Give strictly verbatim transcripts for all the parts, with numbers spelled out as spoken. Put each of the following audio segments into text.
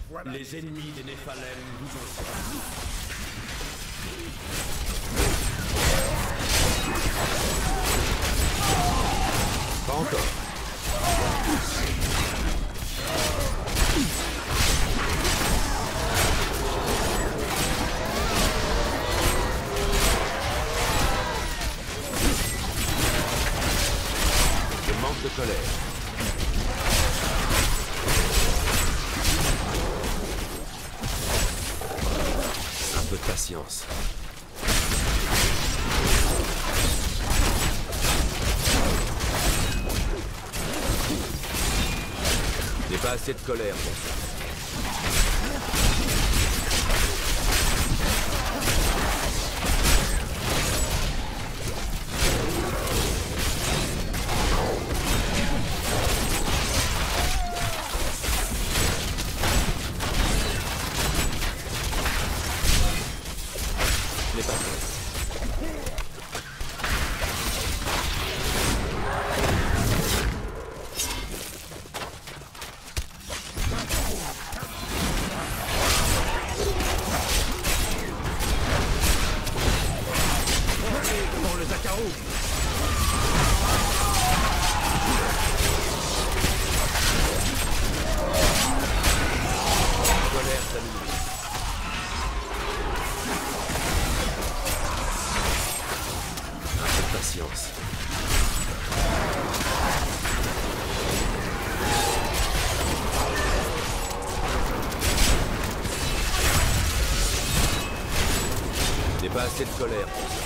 Voilà. Les ennemis des Néphalem vous ont servi. Pas encore. Je manque de colère. Un peu de patience. J'ai pas assez de colère pour ça. Je n'ai pas fait. Dans le Zakaro. Colère s'amuse. Un peu de patience. J'ai pas assez de colère pour ça.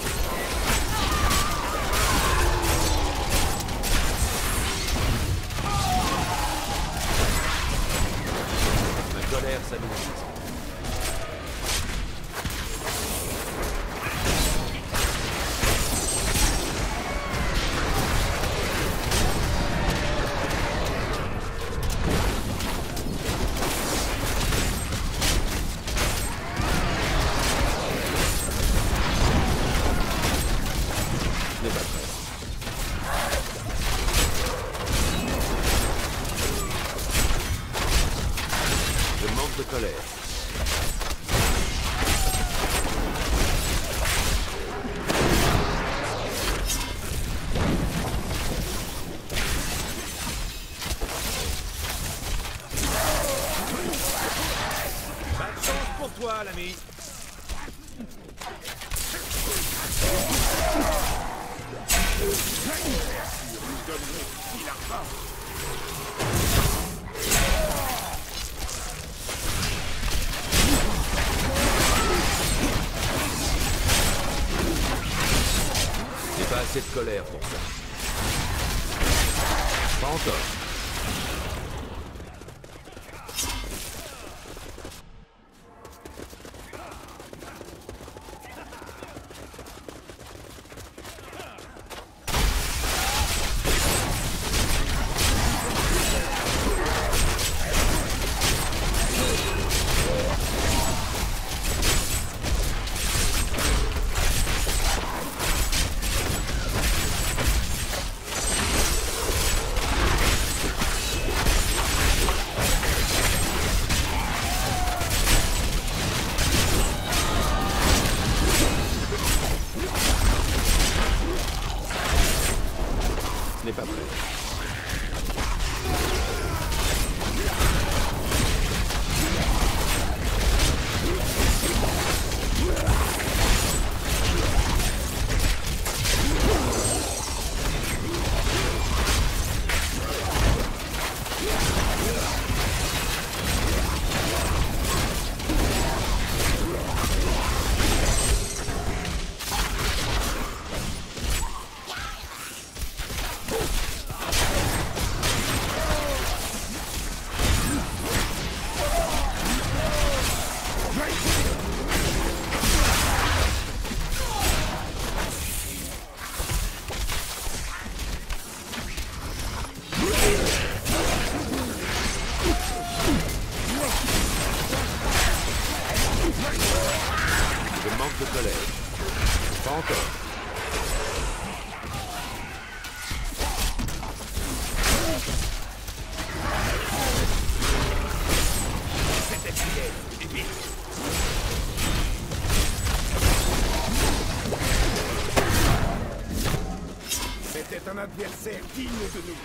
Ma colère s'amuse. Je n'ai pas prêt. Je manque de colère. Pas de chance pour toi, l'ami. J'ai pas assez de colère pour ça. Pas encore. Je n'ai pas prêt. Je manque de colère. Pas encore. C'était un adversaire digne de nous.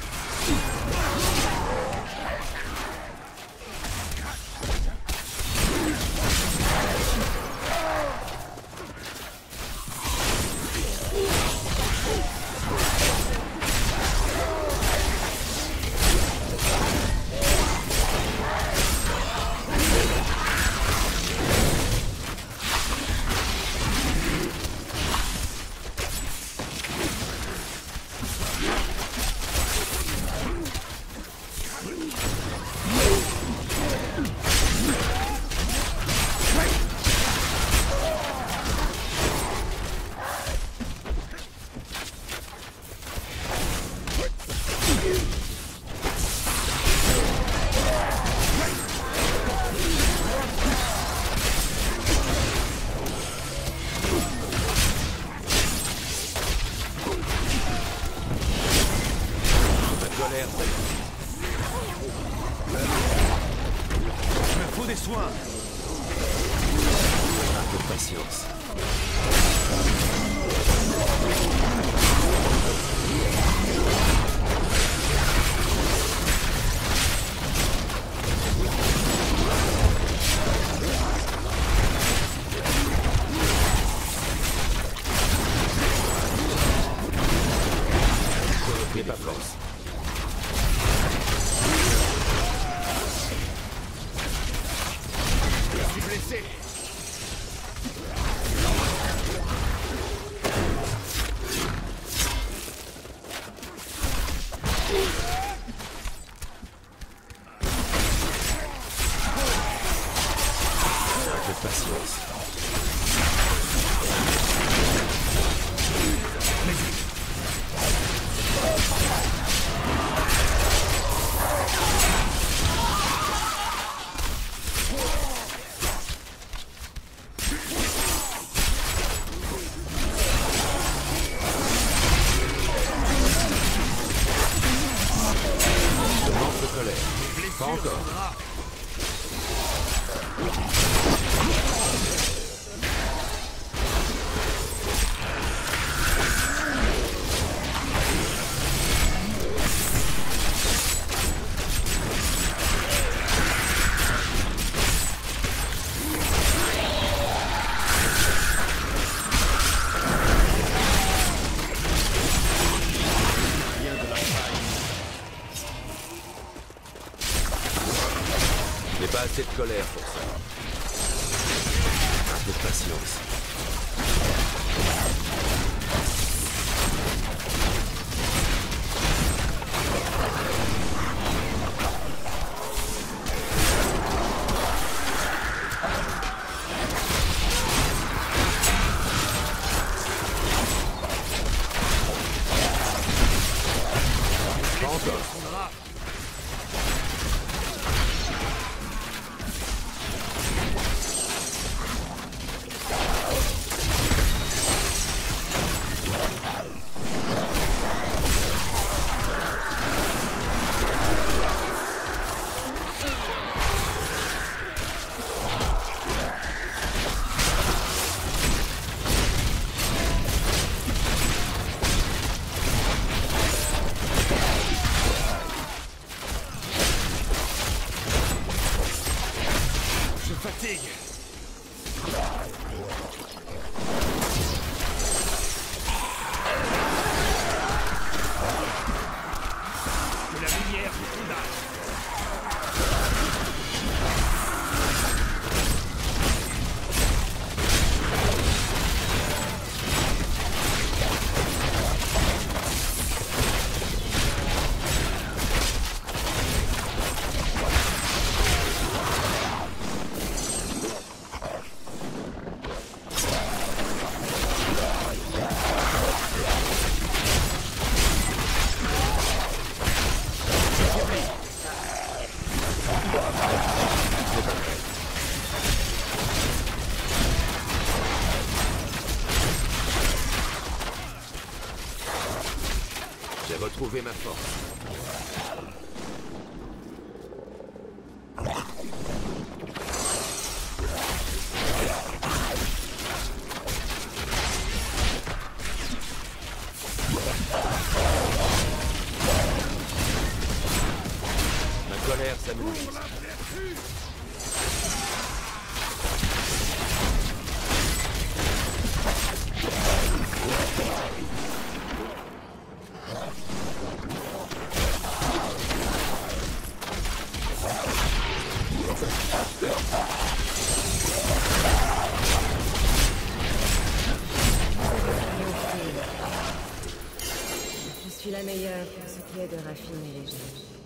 Il me faut des soins. Un peu de patience. N'aie pas force. Je suis blessé. Un peu de patience. Je manque de colère. Pas encore. Je n'ai pas assez de colère pour ça. Un peu de patience. Pas encore. Je fatigue. Que la lumière vous condamne. J'ai retrouvé ma force. Ma colère s'amenuise. Je suis la meilleure pour ce qui est de raffiner les gens.